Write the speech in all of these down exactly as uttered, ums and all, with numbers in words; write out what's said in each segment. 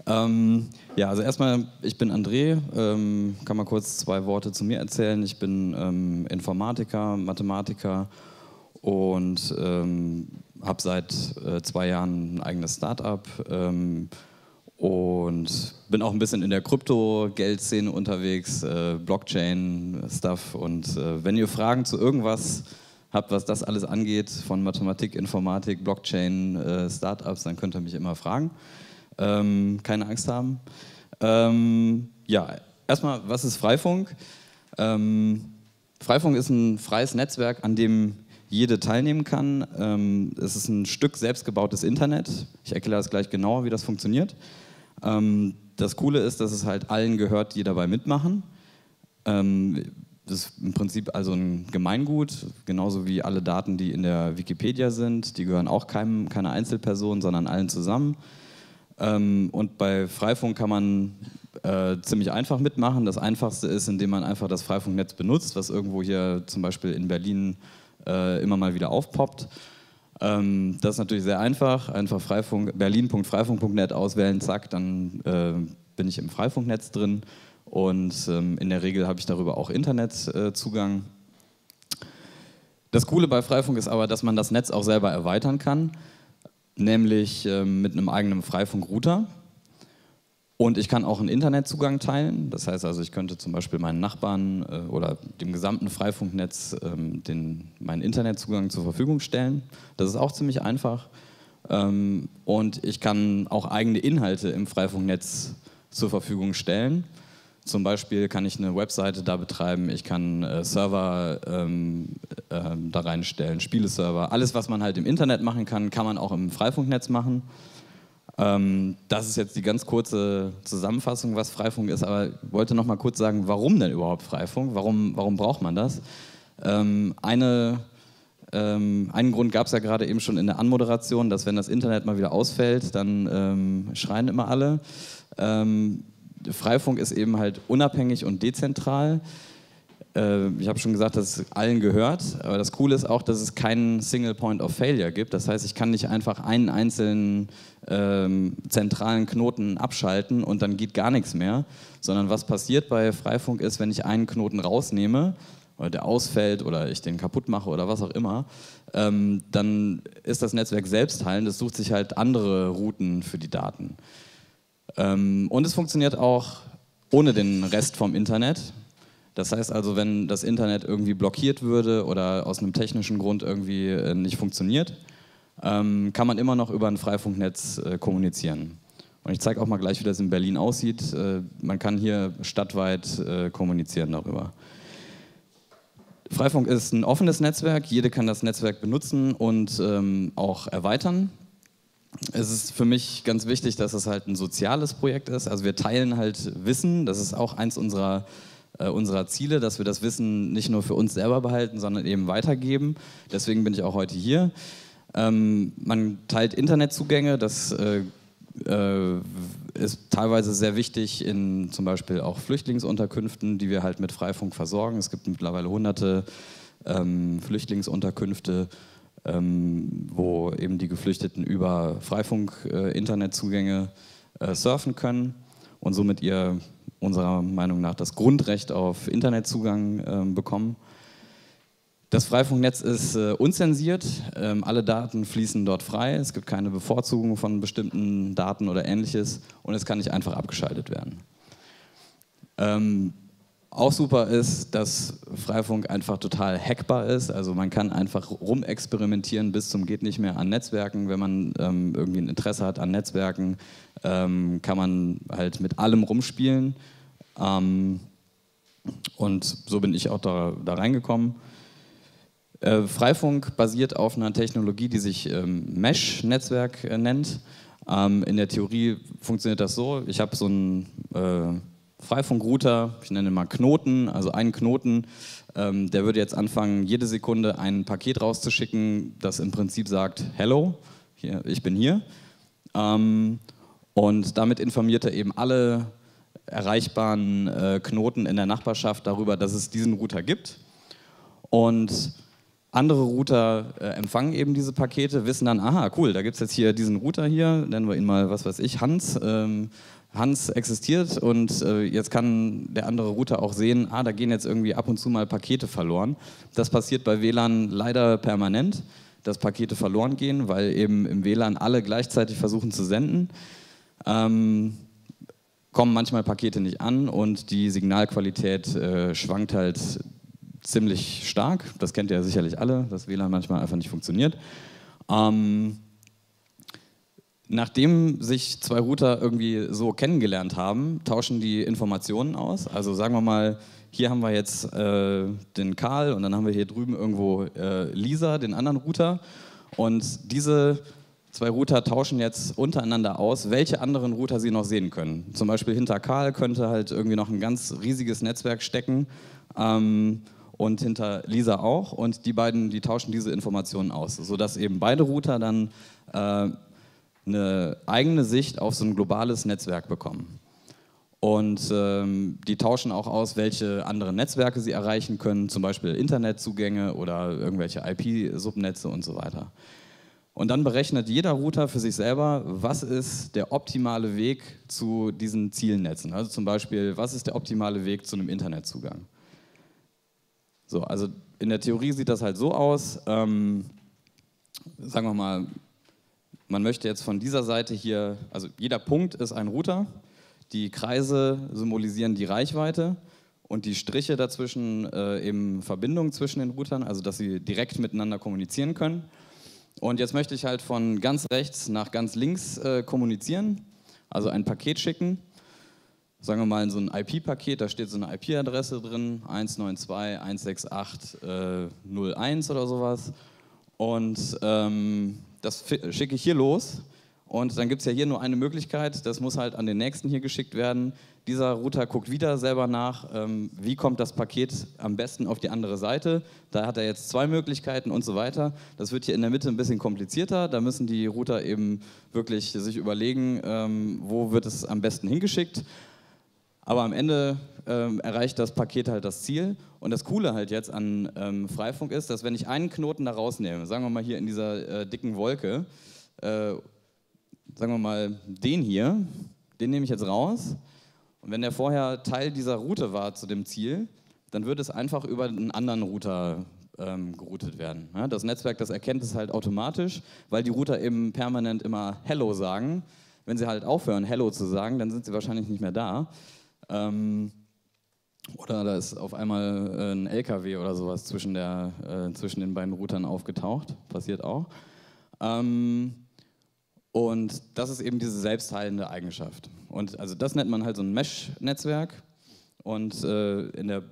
Ähm, ja, also erstmal, ich bin André, ähm, kann mal kurz zwei Worte zu mir erzählen. Ich bin ähm, Informatiker, Mathematiker und ähm, habe seit äh, zwei Jahren ein eigenes Start-up ähm, und bin auch ein bisschen in der Krypto-Geldszene unterwegs, äh, Blockchain-Stuff, und äh, wenn ihr Fragen zu irgendwas habt, was das alles angeht, von Mathematik, Informatik, Blockchain, äh, Startups, dann könnt ihr mich immer fragen. Ähm, keine Angst haben. Ähm, ja, erstmal, was ist Freifunk? Ähm, Freifunk ist ein freies Netzwerk, an dem jede teilnehmen kann. Ähm, es ist ein Stück selbstgebautes Internet. Ich erkläre das gleich genauer, wie das funktioniert. Ähm, das Coole ist, dass es halt allen gehört, die dabei mitmachen. Ähm, Das ist im Prinzip also ein Gemeingut, genauso wie alle Daten, die in der Wikipedia sind. Die gehören auch keinem, keiner Einzelperson, sondern allen zusammen. Ähm, und bei Freifunk kann man äh, ziemlich einfach mitmachen. Das Einfachste ist, indem man einfach das Freifunknetz benutzt, was irgendwo hier zum Beispiel in Berlin äh, immer mal wieder aufpoppt. Ähm, das ist natürlich sehr einfach. Einfach Freifunk, berlin punkt freifunk punkt net auswählen, zack, dann äh, bin ich im Freifunknetz drin. Und ähm, in der Regel habe ich darüber auch Internetzugang. Äh, das Coole bei Freifunk ist aber, dass man das Netz auch selber erweitern kann, nämlich ähm, mit einem eigenen Freifunk-Router. Und ich kann auch einen Internetzugang teilen. Das heißt also, ich könnte zum Beispiel meinen Nachbarn äh, oder dem gesamten Freifunknetz ähm, den, meinen Internetzugang zur Verfügung stellen. Das ist auch ziemlich einfach. Ähm, und ich kann auch eigene Inhalte im Freifunknetz zur Verfügung stellen. Zum Beispiel kann ich eine Webseite da betreiben, ich kann äh, Server ähm, äh, da reinstellen, Spieleserver. Alles, was man halt im Internet machen kann, kann man auch im Freifunknetz machen. Ähm, das ist jetzt die ganz kurze Zusammenfassung, was Freifunk ist, aber ich wollte noch mal kurz sagen, warum denn überhaupt Freifunk? Warum, warum braucht man das? Ähm, eine, ähm, einen Grund gab es ja gerade eben schon in der Anmoderation, dass wenn das Internet mal wieder ausfällt, dann ähm, schreien immer alle. Ähm, Freifunk ist eben halt unabhängig und dezentral. Äh, ich habe schon gesagt, dass es allen gehört, aber das Coole ist auch, dass es keinen Single Point of Failure gibt. Das heißt, ich kann nicht einfach einen einzelnen ähm, zentralen Knoten abschalten und dann geht gar nichts mehr, sondern was passiert bei Freifunk ist, wenn ich einen Knoten rausnehme oder der ausfällt oder ich den kaputt mache oder was auch immer, ähm, dann ist das Netzwerk selbst heilend, es sucht sich halt andere Routen für die Daten. Ähm, und es funktioniert auch ohne den Rest vom Internet. Das heißt also, wenn das Internet irgendwie blockiert würde oder aus einem technischen Grund irgendwie äh, nicht funktioniert, ähm, kann man immer noch über ein Freifunknetz äh, kommunizieren. Und ich zeige auch mal gleich, wie das in Berlin aussieht. Äh, man kann hier stadtweit äh, kommunizieren darüber. Freifunk ist ein offenes Netzwerk, jeder kann das Netzwerk benutzen und ähm, auch erweitern. Es ist für mich ganz wichtig, dass es halt ein soziales Projekt ist. Also wir teilen halt Wissen, das ist auch eins unserer, äh, unserer Ziele, dass wir das Wissen nicht nur für uns selber behalten, sondern eben weitergeben. Deswegen bin ich auch heute hier. Ähm, man teilt Internetzugänge, das äh, äh, ist teilweise sehr wichtig in zum Beispiel auch Flüchtlingsunterkünften, die wir halt mit Freifunk versorgen. Es gibt mittlerweile hunderte ähm, Flüchtlingsunterkünfte, Ähm, wo eben die Geflüchteten über Freifunk-Internetzugänge äh, äh, surfen können und somit ihr unserer Meinung nach das Grundrecht auf Internetzugang äh, bekommen. Das Freifunknetz ist äh, unzensiert, ähm, alle Daten fließen dort frei, es gibt keine Bevorzugung von bestimmten Daten oder ähnliches und es kann nicht einfach abgeschaltet werden. Ähm, Auch super ist, dass Freifunk einfach total hackbar ist. Also man kann einfach rumexperimentieren bis zum geht nicht mehr an Netzwerken. Wenn man ähm, irgendwie ein Interesse hat an Netzwerken, ähm, kann man halt mit allem rumspielen. Ähm, und so bin ich auch da, da reingekommen. Äh, Freifunk basiert auf einer Technologie, die sich ähm, Mesh-Netzwerk äh, nennt. Ähm, in der Theorie funktioniert das so, ich habe so ein äh, Freifunk-Router, ich nenne ihn mal Knoten, also einen Knoten, ähm, der würde jetzt anfangen, jede Sekunde ein Paket rauszuschicken, das im Prinzip sagt, hello, hier, ich bin hier. Ähm, und damit informiert er eben alle erreichbaren äh, Knoten in der Nachbarschaft darüber, dass es diesen Router gibt. Und andere Router äh, empfangen eben diese Pakete, wissen dann, aha, cool, da gibt es jetzt hier diesen Router hier, nennen wir ihn mal, was weiß ich, Hans. Ähm, Hans existiert und äh, jetzt kann der andere Router auch sehen, ah, da gehen jetzt irgendwie ab und zu mal Pakete verloren. Das passiert bei W L A N leider permanent, dass Pakete verloren gehen, weil eben im W L A N alle gleichzeitig versuchen zu senden. Ähm, kommen manchmal Pakete nicht an und die Signalqualität äh, schwankt halt ziemlich stark. Das kennt ihr ja sicherlich alle, dass W L A N manchmal einfach nicht funktioniert. Ähm, Nachdem sich zwei Router irgendwie so kennengelernt haben, tauschen die Informationen aus. Also sagen wir mal, hier haben wir jetzt äh, den Karl und dann haben wir hier drüben irgendwo äh, Lisa, den anderen Router. Und diese zwei Router tauschen jetzt untereinander aus, welche anderen Router sie noch sehen können. Zum Beispiel hinter Karl könnte halt irgendwie noch ein ganz riesiges Netzwerk stecken ähm, und hinter Lisa auch. Und die beiden, die tauschen diese Informationen aus, sodass eben beide Router dann äh, eine eigene Sicht auf so ein globales Netzwerk bekommen. Und ähm, die tauschen auch aus, welche anderen Netzwerke sie erreichen können, zum Beispiel Internetzugänge oder irgendwelche I P-Subnetze und so weiter. Und dann berechnet jeder Router für sich selber, was ist der optimale Weg zu diesen Zielnetzen. Also zum Beispiel, was ist der optimale Weg zu einem Internetzugang. So, also in der Theorie sieht das halt so aus, ähm, sagen wir mal, man möchte jetzt von dieser Seite hier, also jeder Punkt ist ein Router, die Kreise symbolisieren die Reichweite und die Striche dazwischen äh, eben Verbindungen zwischen den Routern, also dass sie direkt miteinander kommunizieren können. Und jetzt möchte ich halt von ganz rechts nach ganz links äh, kommunizieren, also ein Paket schicken. Sagen wir mal in so ein I P-Paket, da steht so eine I P-Adresse drin, eins neun zwei Punkt eins sechs acht Punkt null eins oder sowas. Und ähm, das schicke ich hier los und dann gibt es ja hier nur eine Möglichkeit, das muss halt an den nächsten hier geschickt werden. Dieser Router guckt wieder selber nach, ähm, wie kommt das Paket am besten auf die andere Seite. Da hat er jetzt zwei Möglichkeiten und so weiter. Das wird hier in der Mitte ein bisschen komplizierter, da müssen die Router eben wirklich sich überlegen, ähm, wo wird es am besten hingeschickt. Aber am Ende ähm, erreicht das Paket halt das Ziel. Und das Coole halt jetzt an ähm, Freifunk ist, dass wenn ich einen Knoten da rausnehme, sagen wir mal hier in dieser äh, dicken Wolke, äh, sagen wir mal den hier, den nehme ich jetzt raus. Und wenn der vorher Teil dieser Route war zu dem Ziel, dann wird es einfach über einen anderen Router ähm, geroutet werden. Ja, das Netzwerk, das erkennt es halt automatisch, weil die Router eben permanent immer Hello sagen. Wenn sie halt aufhören, Hello zu sagen, dann sind sie wahrscheinlich nicht mehr da. Ähm, oder da ist auf einmal äh, ein L K W oder sowas zwischen, der, äh, zwischen den beiden Routern aufgetaucht, passiert auch. Ähm, und das ist eben diese selbstheilende Eigenschaft. Und also das nennt man halt so ein Mesh-Netzwerk. Und äh, in, der,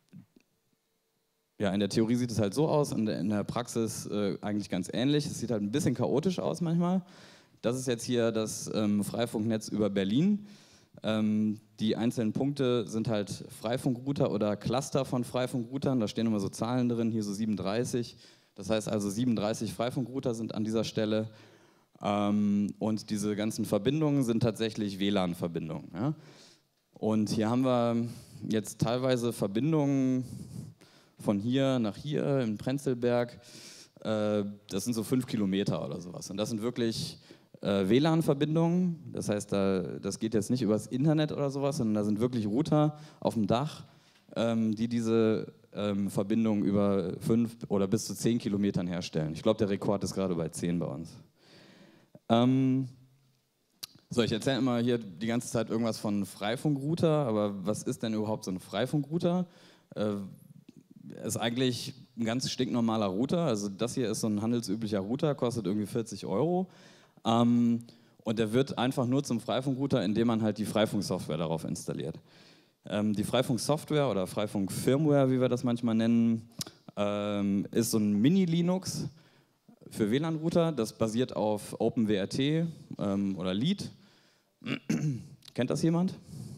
ja, in der Theorie sieht es halt so aus, in der, in der Praxis äh, eigentlich ganz ähnlich. Es sieht halt ein bisschen chaotisch aus manchmal. Das ist jetzt hier das ähm, Freifunknetz über Berlin. Ähm, die einzelnen Punkte sind halt Freifunkrouter oder Cluster von Freifunkroutern. Da stehen immer so Zahlen drin, hier so siebenunddreißig. Das heißt also siebenunddreißig Freifunkrouter sind an dieser Stelle. Ähm, und diese ganzen Verbindungen sind tatsächlich W L A N-Verbindungen. Ja? Und hier haben wir jetzt teilweise Verbindungen von hier nach hier in Prenzlberg. Äh, das sind so fünf Kilometer oder sowas. Und das sind wirklich W L A N-Verbindungen, das heißt, da, das geht jetzt nicht übers Internet oder sowas, sondern da sind wirklich Router auf dem Dach, ähm, die diese ähm, Verbindungen über fünf oder bis zu zehn Kilometern herstellen. Ich glaube, der Rekord ist gerade bei zehn bei uns. Ähm, so, ich erzähle immer hier die ganze Zeit irgendwas von Freifunkrouter, aber was ist denn überhaupt so ein Freifunkrouter? Äh, ist eigentlich ein ganz stinknormaler Router, also das hier ist so ein handelsüblicher Router, kostet irgendwie vierzig Euro. Ähm, und der wird einfach nur zum Freifunkrouter, indem man halt die Freifunksoftware darauf installiert. Ähm, die Freifunksoftware oder Freifunk-Firmware, wie wir das manchmal nennen, ähm, ist so ein Mini-Linux für W L A N-Router. Das basiert auf OpenWrt ähm, oder Lead. Kennt das jemand?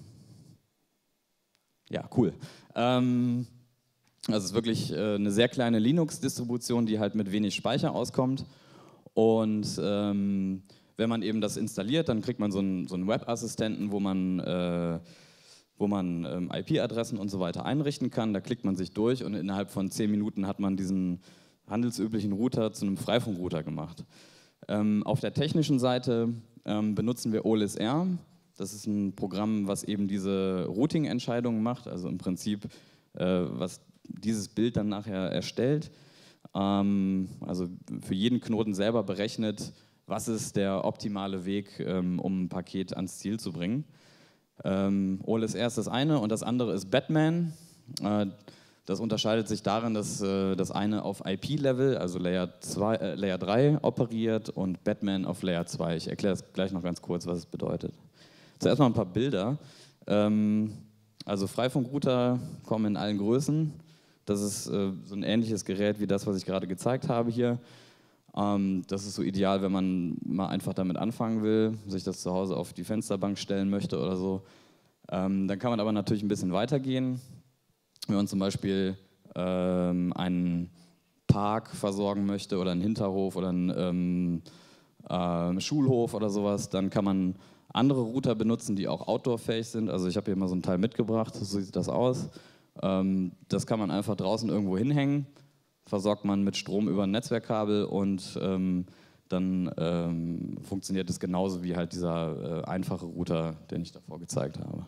Ja, cool. Ähm, also es ist wirklich äh, eine sehr kleine Linux-Distribution, die halt mit wenig Speicher auskommt. Und ähm, wenn man eben das installiert, dann kriegt man so einen, so einen Webassistenten, wo man, äh, wo man ähm, I P-Adressen und so weiter einrichten kann. Da klickt man sich durch und innerhalb von zehn Minuten hat man diesen handelsüblichen Router zu einem Freifunkrouter gemacht. Ähm, auf der technischen Seite ähm, benutzen wir O L S R. Das ist ein Programm, was eben diese Routing-Entscheidungen macht, also im Prinzip, äh, was dieses Bild dann nachher erstellt. Ähm, also für jeden Knoten selber berechnet, was ist der optimale Weg, ähm, um ein Paket ans Ziel zu bringen. Ähm, O L S R ist das eine und das andere ist Batman. Äh, das unterscheidet sich darin, dass äh, das eine auf I P-Level, also Layer, zwei, äh, Layer drei, operiert und Batman auf Layer zwei. Ich erkläre es gleich noch ganz kurz, was es bedeutet. Zuerst mal ein paar Bilder. Ähm, also Freifunkrouter kommen in allen Größen. Das ist äh, so ein ähnliches Gerät wie das, was ich gerade gezeigt habe hier. Ähm, das ist so ideal, wenn man mal einfach damit anfangen will, sich das zu Hause auf die Fensterbank stellen möchte oder so. Ähm, dann kann man aber natürlich ein bisschen weitergehen. Wenn man zum Beispiel ähm, einen Park versorgen möchte oder einen Hinterhof oder einen ähm, äh, Schulhof oder sowas, dann kann man andere Router benutzen, die auch outdoor-fähig sind. Also ich habe hier mal so ein Teil mitgebracht, so sieht das aus. Ähm, das kann man einfach draußen irgendwo hinhängen, versorgt man mit Strom über ein Netzwerkkabel und ähm, dann ähm, funktioniert es genauso wie halt dieser äh, einfache Router, den ich davor gezeigt habe.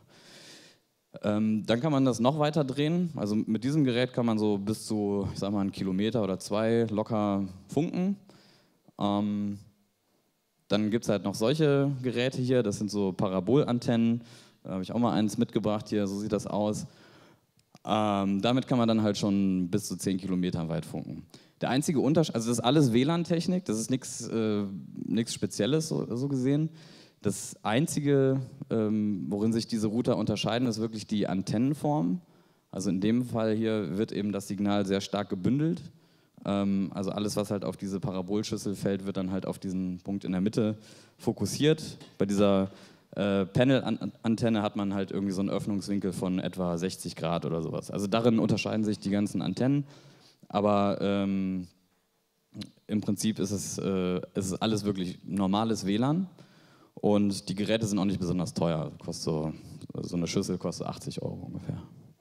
Ähm, dann kann man das noch weiter drehen. Also mit diesem Gerät kann man so bis zu, ich sag mal, einen Kilometer oder zwei locker funken. Ähm, dann gibt es halt noch solche Geräte hier, das sind so Parabolantennen. Da habe ich auch mal eins mitgebracht hier, so sieht das aus. Ähm, damit kann man dann halt schon bis zu zehn Kilometer weit funken. Der einzige Unterschied, also das ist alles W L A N-Technik, das ist nichts äh, nichts Spezielles so, so gesehen. Das Einzige, ähm, worin sich diese Router unterscheiden, ist wirklich die Antennenform. Also in dem Fall hier wird eben das Signal sehr stark gebündelt. Ähm, also alles, was halt auf diese Parabolschüssel fällt, wird dann halt auf diesen Punkt in der Mitte fokussiert. Bei dieser äh, Panel-Antenne hat man halt irgendwie so einen Öffnungswinkel von etwa sechzig Grad oder sowas. Also darin unterscheiden sich die ganzen Antennen. Aber ähm, im Prinzip ist es, äh, ist es alles wirklich normales W L A N. Und die Geräte sind auch nicht besonders teuer. Kostet so, so eine Schüssel kostet achtzig Euro ungefähr.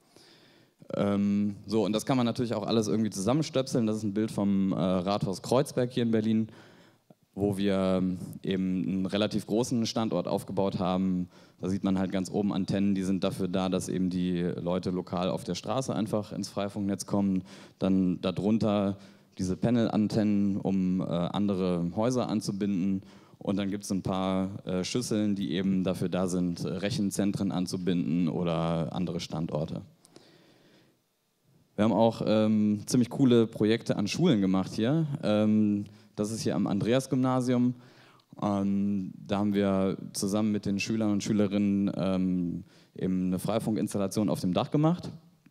Ähm, so, und das kann man natürlich auch alles irgendwie zusammenstöpseln. Das ist ein Bild vom äh, Rathaus Kreuzberg hier in Berlin, wo wir eben einen relativ großen Standort aufgebaut haben. Da sieht man halt ganz oben Antennen, die sind dafür da, dass eben die Leute lokal auf der Straße einfach ins Freifunknetz kommen. Dann darunter diese Panel-Antennen, um äh, andere Häuser anzubinden. Und dann gibt es ein paar äh, Schüsseln, die eben dafür da sind, Rechenzentren anzubinden oder andere Standorte. Wir haben auch ähm, ziemlich coole Projekte an Schulen gemacht hier. Ähm, das ist hier am Andreas-Gymnasium. Ähm, da haben wir zusammen mit den Schülern und Schülerinnen ähm, eben eine Freifunkinstallation auf dem Dach gemacht.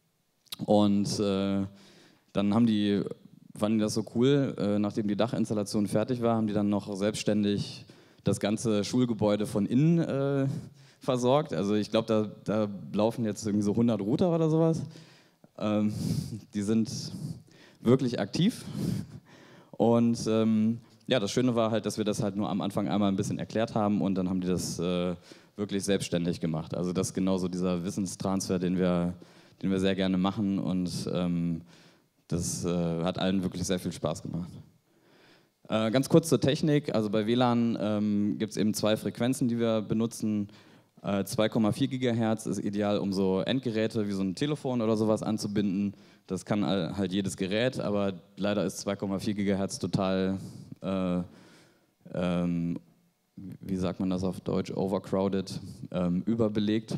Und äh, dann haben die fanden das so cool, äh, nachdem die Dachinstallation fertig war, haben die dann noch selbstständig das ganze Schulgebäude von innen äh, versorgt. Also ich glaube, da, da laufen jetzt irgendwie so hundert Router oder sowas. Ähm, die sind wirklich aktiv. Und ähm, ja, das Schöne war halt, dass wir das halt nur am Anfang einmal ein bisschen erklärt haben und dann haben die das äh, wirklich selbstständig gemacht. Also das ist genauso dieser Wissenstransfer, den wir, den wir sehr gerne machen und ähm, das äh, hat allen wirklich sehr viel Spaß gemacht. Äh, ganz kurz zur Technik. Also bei W L A N ähm, gibt es eben zwei Frequenzen, die wir benutzen. Äh, zwei Komma vier Gigahertz ist ideal, um so Endgeräte wie so ein Telefon oder sowas anzubinden. Das kann halt jedes Gerät, aber leider ist zwei Komma vier Gigahertz total, äh, ähm, wie sagt man das auf Deutsch, overcrowded, ähm, überbelegt.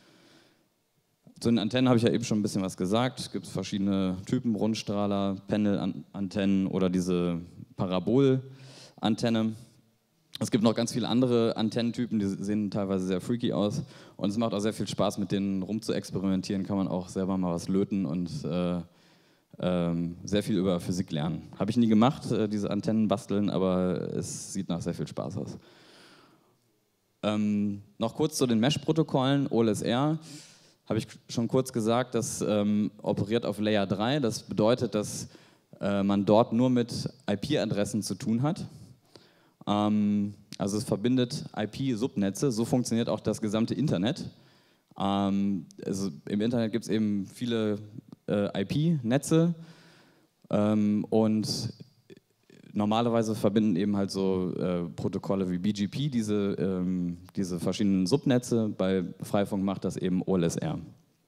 Zu den Antennen habe ich ja eben schon ein bisschen was gesagt. Es gibt verschiedene Typen, Rundstrahler, Panel-Antennen oder diese Parabol-Antenne. Es gibt noch ganz viele andere Antennentypen, die sehen teilweise sehr freaky aus. Und es macht auch sehr viel Spaß, mit denen rumzuexperimentieren. Kann man auch selber mal was löten und äh, ähm, sehr viel über Physik lernen. Habe ich nie gemacht, äh, diese Antennen basteln, aber es sieht nach sehr viel Spaß aus. Ähm, noch kurz zu den Mesh-Protokollen, O L S R. Habe ich schon kurz gesagt, das ähm, operiert auf Layer drei. Das bedeutet, dass äh, man dort nur mit I P-Adressen zu tun hat. Ähm, also es verbindet I P-Subnetze. So funktioniert auch das gesamte Internet. Ähm, also im Internet gibt es eben viele äh, I P-Netze Ähm, und normalerweise verbinden eben halt so äh, Protokolle wie B G P diese, ähm, diese verschiedenen Subnetze. Bei Freifunk macht das eben O L S R.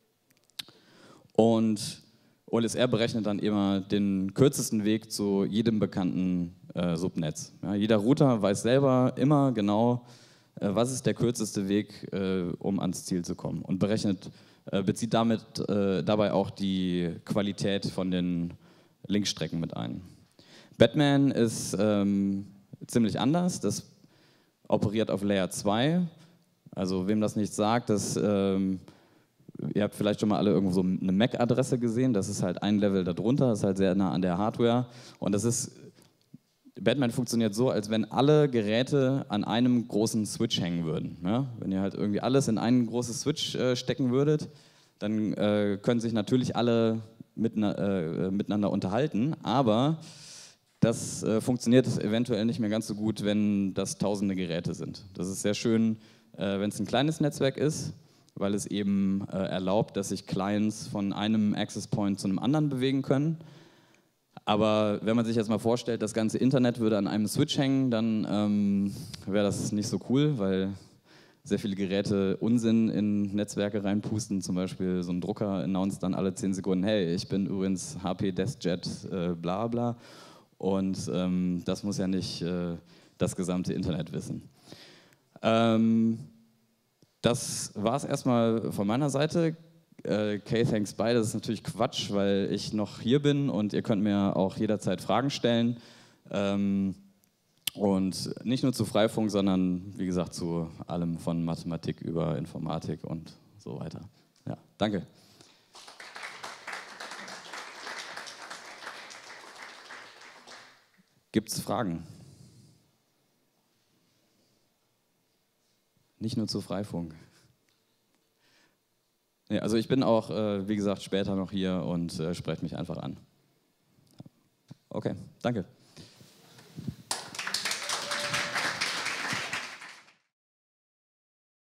Und O L S R berechnet dann immer den kürzesten Weg zu jedem bekannten äh, Subnetz. Ja, jeder Router weiß selber immer genau, äh, was ist der kürzeste Weg, äh, um ans Ziel zu kommen, und berechnet, äh, bezieht damit äh, dabei auch die Qualität von den Linkstrecken mit ein. Batman ist ähm, ziemlich anders, das operiert auf Layer zwei. Also wem das nicht sagt, das ähm, ihr habt vielleicht schon mal alle irgendwo so eine M A C-Adresse gesehen, das ist halt ein Level darunter, das ist halt sehr nah an der Hardware. Und das ist, Batman funktioniert so, als wenn alle Geräte an einem großen Switch hängen würden. Ja? Wenn ihr halt irgendwie alles in ein großes Switch äh, stecken würdet, dann äh, können sich natürlich alle mitna äh, miteinander unterhalten, aber das äh, funktioniert eventuell nicht mehr ganz so gut, wenn das tausende Geräte sind. Das ist sehr schön, äh, wenn es ein kleines Netzwerk ist, weil es eben äh, erlaubt, dass sich Clients von einem Access Point zu einem anderen bewegen können. Aber wenn man sich jetzt mal vorstellt, das ganze Internet würde an einem Switch hängen, dann ähm, wäre das nicht so cool, weil sehr viele Geräte Unsinn in Netzwerke reinpusten. Zum Beispiel so ein Drucker announced dann alle zehn Sekunden, hey, ich bin übrigens H P DeskJet äh, bla bla. Und ähm, das muss ja nicht äh, das gesamte Internet wissen. Ähm, Das war es erstmal von meiner Seite. Äh, Kay, thanks bye. Das ist natürlich Quatsch, weil ich noch hier bin und ihr könnt mir auch jederzeit Fragen stellen. Ähm, und nicht nur zu Freifunk, sondern wie gesagt zu allem von Mathematik über Informatik und so weiter. Ja, danke. Gibt es Fragen? Nicht nur zu Freifunk. Nee, also ich bin auch, äh, wie gesagt, später noch hier und äh, sprecht mich einfach an. Okay, danke.